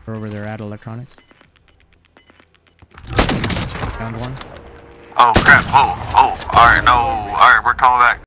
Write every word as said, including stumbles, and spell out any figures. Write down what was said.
We're over there at electronics. Found one. Oh crap! Oh, oh! All right, no! All right, we're coming back.